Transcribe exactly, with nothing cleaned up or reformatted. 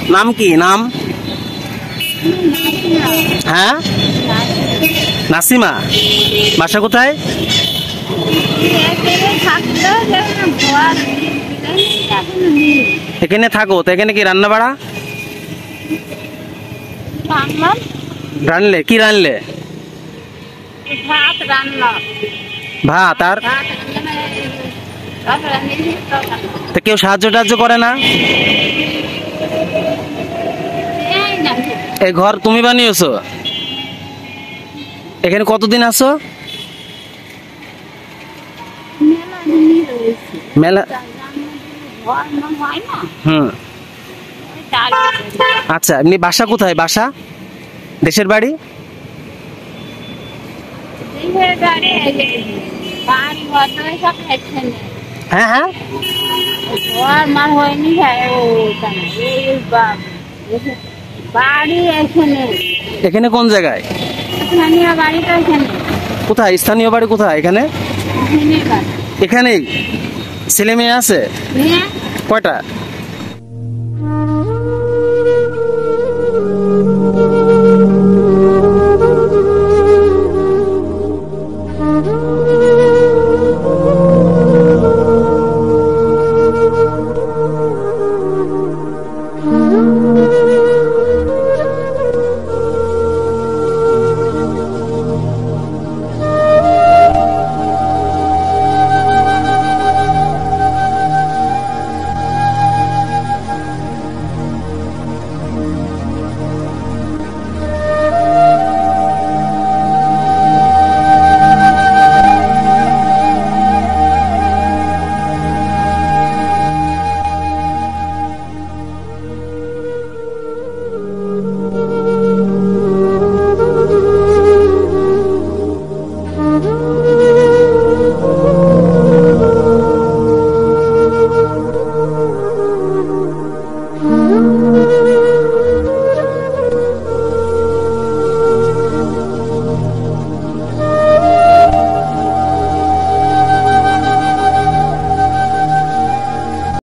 নাম কি নাম? হ্যাঁ নাসিমা, বাসা কোথায়? এখানে থাকো তো, এখানে কি রান্না বাড়া রানলে? কি রানলে? ভাত। আর তা কেউ সাহায্য টাহায্য করে না? এই ঘর তুমি বানিয়েছো? এখানে কতদিন আছো? মেলা। হুম আচ্ছা, এমনি বাসা কোথায়? বাসা দেশের বাড়ি? হ্যাঁ হ্যাঁ এখানে কোন জায়গায়? কোথায় স্থানীয় বাড়ি কোথায়? এখানে এখানেই। ছেলে মেয়ে আছে কয়টা?